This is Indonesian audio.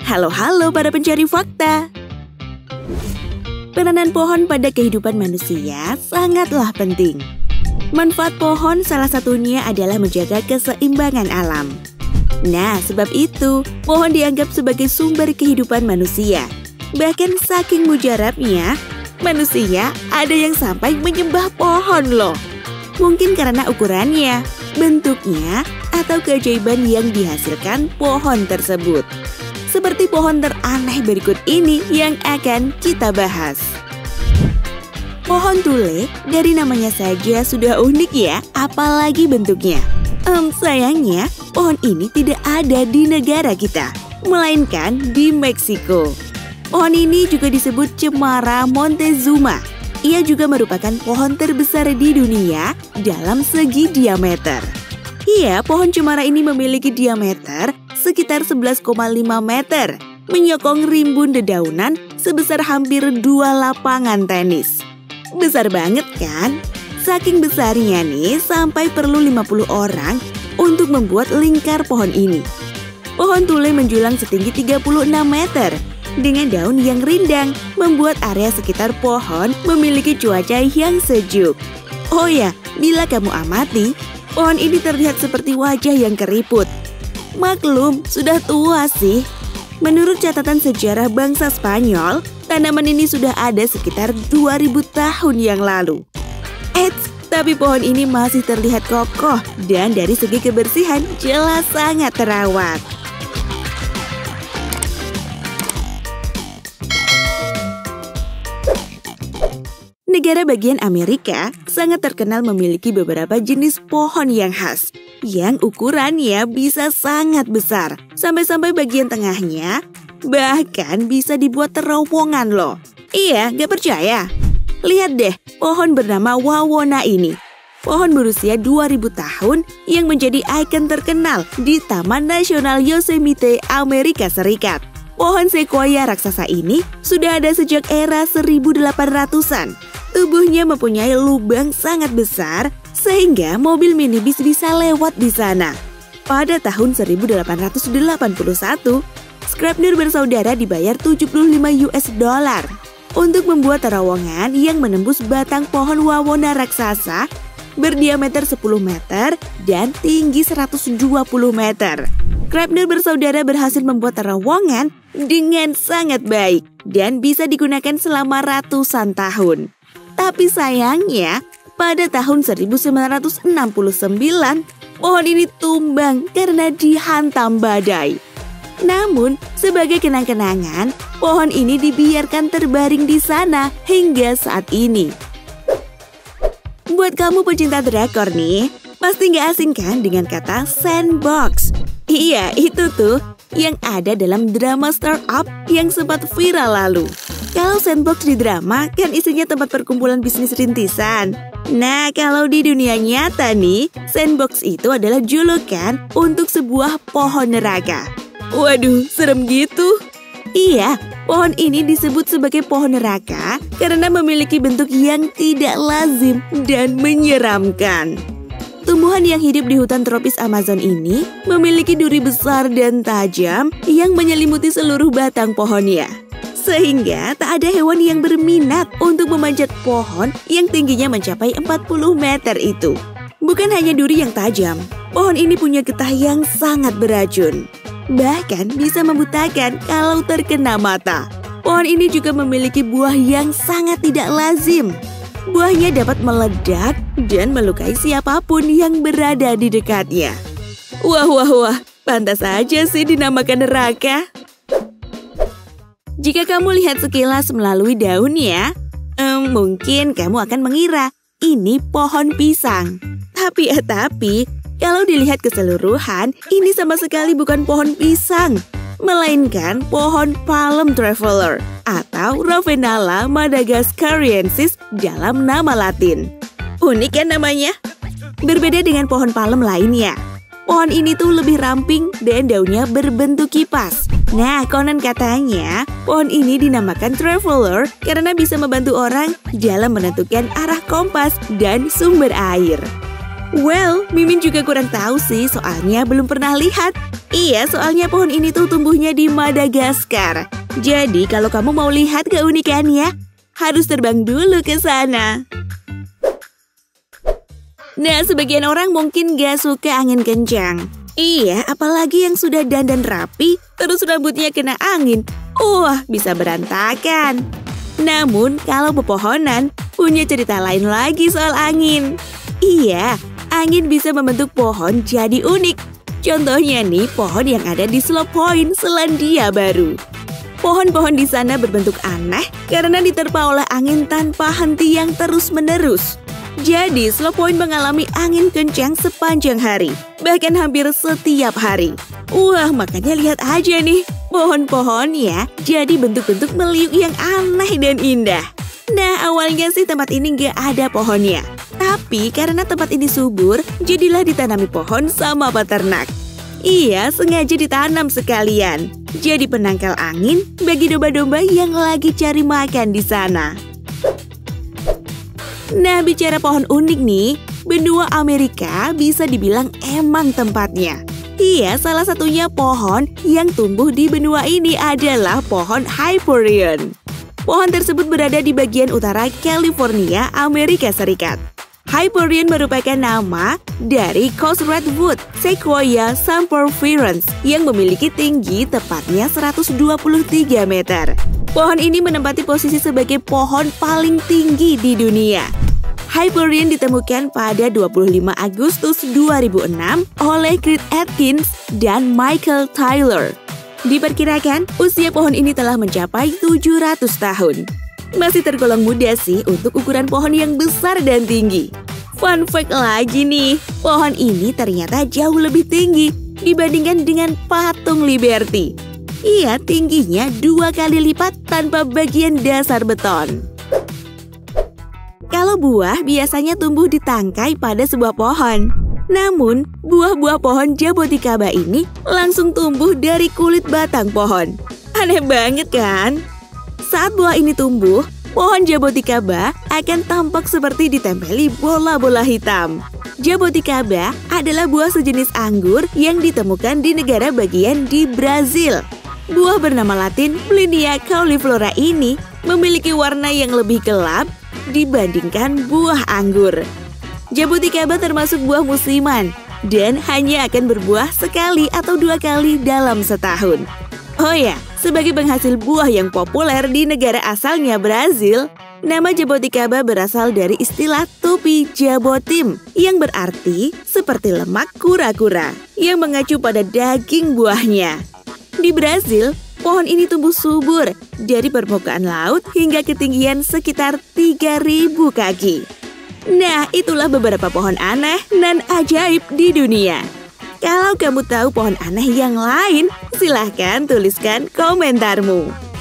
Halo para pencari fakta. Peranan pohon pada kehidupan manusia sangatlah penting. Manfaat pohon salah satunya adalah menjaga keseimbangan alam. Nah, sebab itu, pohon dianggap sebagai sumber kehidupan manusia. Bahkan saking mujarabnya, manusia ada yang sampai menyembah pohon loh. Mungkin karena ukurannya, bentuknya, atau keajaiban yang dihasilkan pohon tersebut. Seperti pohon teraneh berikut ini yang akan kita bahas. Pohon tule, dari namanya saja sudah unik ya, apalagi bentuknya. Sayangnya, pohon ini tidak ada di negara kita, melainkan di Meksiko. Pohon ini juga disebut Cemara Montezuma. Ia juga merupakan pohon terbesar di dunia dalam segi diameter. Iya, pohon cemara ini memiliki diameter sekitar 11,5 meter, menyokong rimbun dedaunan sebesar hampir 2 lapangan tenis. Besar banget kan? Saking besarnya nih, sampai perlu 50 orang untuk membuat lingkar pohon ini. Pohon tule menjulang setinggi 36 meter, dengan daun yang rindang, membuat area sekitar pohon memiliki cuaca yang sejuk. Oh ya, bila kamu amati, pohon ini terlihat seperti wajah yang keriput. Maklum, sudah tua sih. Menurut catatan sejarah bangsa Spanyol, tanaman ini sudah ada sekitar 2000 tahun yang lalu. Eits, tapi pohon ini masih terlihat kokoh dan dari segi kebersihan jelas sangat terawat. Negara bagian Amerika sangat terkenal memiliki beberapa jenis pohon yang khas, yang ukurannya bisa sangat besar, sampai-sampai bagian tengahnya bahkan bisa dibuat terowongan loh. Iya, gak percaya? Lihat deh, pohon bernama Wawona ini. Pohon berusia 2000 tahun yang menjadi ikon terkenal di Taman Nasional Yosemite, Amerika Serikat. Pohon sequoia raksasa ini sudah ada sejak era 1800-an. Tubuhnya mempunyai lubang sangat besar sehingga mobil minibus bisa lewat di sana. Pada tahun 1881, Scribner bersaudara dibayar $75 untuk membuat terowongan yang menembus batang pohon Wawona raksasa berdiameter 10 meter dan tinggi 120 meter. Scribner bersaudara berhasil membuat terowongan dengan sangat baik dan bisa digunakan selama ratusan tahun. Tapi sayangnya, pada tahun 1969, pohon ini tumbang karena dihantam badai. Namun, sebagai kenang-kenangan, pohon ini dibiarkan terbaring di sana hingga saat ini. Buat kamu pecinta drakor nih, pasti nggak asing kan dengan kata sandbox? Iya, itu tuh yang ada dalam drama startup yang sempat viral lalu. Kalau sandbox di drama kan isinya tempat perkumpulan bisnis rintisan. Nah, kalau di dunia nyata nih, sandbox itu adalah julukan untuk sebuah pohon neraka. Waduh, serem gitu. Iya, pohon ini disebut sebagai pohon neraka karena memiliki bentuk yang tidak lazim dan menyeramkan. Tumbuhan yang hidup di hutan tropis Amazon ini memiliki duri besar dan tajam yang menyelimuti seluruh batang pohonnya. Sehingga tak ada hewan yang berminat untuk memanjat pohon yang tingginya mencapai 40 meter itu. Bukan hanya duri yang tajam, pohon ini punya getah yang sangat beracun. Bahkan bisa membutakan kalau terkena mata. Pohon ini juga memiliki buah yang sangat tidak lazim. Buahnya dapat meledak dan melukai siapapun yang berada di dekatnya. Wah, pantas saja sih dinamakan neraka. Jika kamu lihat sekilas melalui daunnya, mungkin kamu akan mengira ini pohon pisang. Tapi, kalau dilihat keseluruhan, ini sama sekali bukan pohon pisang, melainkan pohon palm traveler atau Ravenala madagascariensis dalam nama Latin. Unik kan namanya? Berbeda dengan pohon palem lainnya, pohon ini tuh lebih ramping dan daunnya berbentuk kipas. Nah, konon katanya, pohon ini dinamakan traveler karena bisa membantu orang dalam menentukan arah kompas dan sumber air. Well, Mimin juga kurang tahu sih, soalnya belum pernah lihat. Iya, soalnya pohon ini tuh tumbuhnya di Madagaskar. Jadi kalau kamu mau lihat keunikannya, harus terbang dulu ke sana. Nah, sebagian orang mungkin gak suka angin kencang. Iya, apalagi yang sudah dandan rapi, terus rambutnya kena angin. Wah, bisa berantakan. Namun, kalau pepohonan, punya cerita lain lagi soal angin. Iya, angin bisa membentuk pohon jadi unik. Contohnya nih, pohon yang ada di Slope Point, Selandia Baru. Pohon-pohon di sana berbentuk aneh karena diterpa oleh angin tanpa henti yang terus-menerus. Jadi, Slope Point mengalami angin kencang sepanjang hari, bahkan hampir setiap hari. Wah, makanya lihat aja nih, pohon-pohonnya jadi bentuk-bentuk meliuk yang aneh dan indah. Nah, awalnya sih tempat ini nggak ada pohonnya. Tapi karena tempat ini subur, jadilah ditanami pohon sama peternak. Iya, sengaja ditanam sekalian. Jadi penangkal angin bagi domba-domba yang lagi cari makan di sana. Nah, bicara pohon unik nih, benua Amerika bisa dibilang emang tempatnya. Iya, salah satunya pohon yang tumbuh di benua ini adalah pohon Hyperion. Pohon tersebut berada di bagian utara California, Amerika Serikat. Hyperion merupakan nama dari Coast Redwood Sequoia sempervirens yang memiliki tinggi tepatnya 123 meter. Pohon ini menempati posisi sebagai pohon paling tinggi di dunia. Hyperion ditemukan pada 25 Agustus 2006 oleh Creed Atkins dan Michael Tyler. Diperkirakan, usia pohon ini telah mencapai 700 tahun. Masih tergolong muda sih untuk ukuran pohon yang besar dan tinggi. Fun fact lagi nih, pohon ini ternyata jauh lebih tinggi dibandingkan dengan patung Liberty. Iya, tingginya 2 kali lipat tanpa bagian dasar beton. Kalau buah biasanya tumbuh di tangkai pada sebuah pohon. Namun, buah-buah pohon Jaboticaba ini langsung tumbuh dari kulit batang pohon. Aneh banget kan? Saat buah ini tumbuh, pohon Jaboticaba akan tampak seperti ditempeli bola-bola hitam. Jaboticaba adalah buah sejenis anggur yang ditemukan di negara bagian di Brazil. Buah bernama Latin Plinia cauliflora ini memiliki warna yang lebih gelap dibandingkan buah anggur. Jaboticaba termasuk buah musiman dan hanya akan berbuah sekali atau 2 kali dalam setahun. Oh ya, sebagai penghasil buah yang populer di negara asalnya Brazil, nama Jaboticaba berasal dari istilah topi jabotim yang berarti seperti lemak kura-kura yang mengacu pada daging buahnya. Di Brazil, pohon ini tumbuh subur dari permukaan laut hingga ketinggian sekitar 3.000 kaki. Nah, itulah beberapa pohon aneh dan ajaib di dunia. Kalau kamu tahu pohon aneh yang lain, silahkan tuliskan komentarmu.